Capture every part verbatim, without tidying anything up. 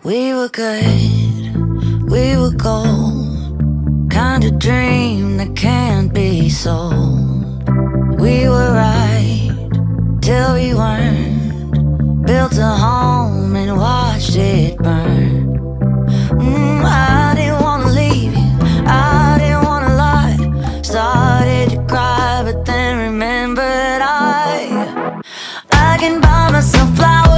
We were good, we were gold, kind of dream that can't be sold. We were right till we weren't, built a home and watched it burn. mm, I didn't wanna leave you, I didn't wanna lie. Started to cry but then remembered I I can buy myself flowers,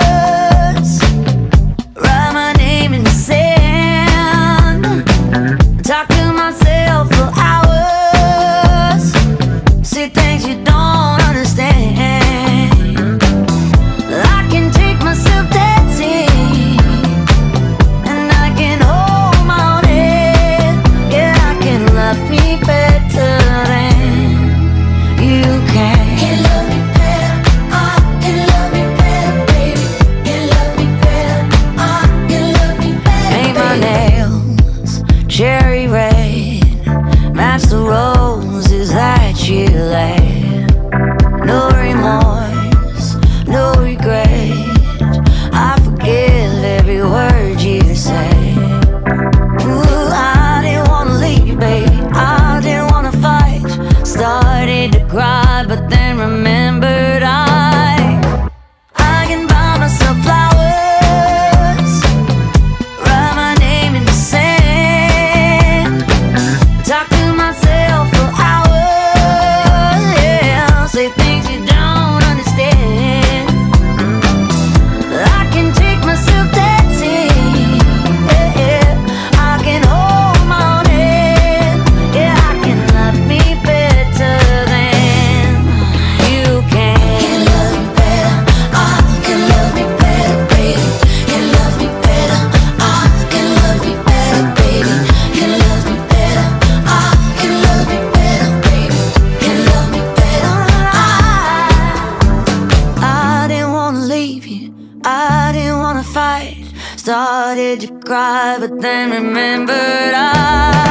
talk to myself for hours, see things you don't understand. I can take myself dancing, and I can hold my own head. Yeah, I can love me better than you can. Can love me better, I can love me better, baby. Can love me better, I can love me better. Paint my nails cherry red, match the roses that you laid. No remorse, no regret, I forgive every word you say. Ooh, I didn't wanna leave, baby, I didn't wanna fight. Started to cry but then remembered I I can buy myself flowers, write my name in the sand, talk to myself for hours, yeah, say things you don't understand. I can take myself dancing, yeah, yeah. I can hold my own head, yeah, I can love me better than you can. Can love me better, I can love me better, baby. Can love me better, I can love me better, baby. Can love me better, I can love me better, baby. Can love me better, I I didn't wanna leave you, I didn't wanna fight. Started to cry but then remembered I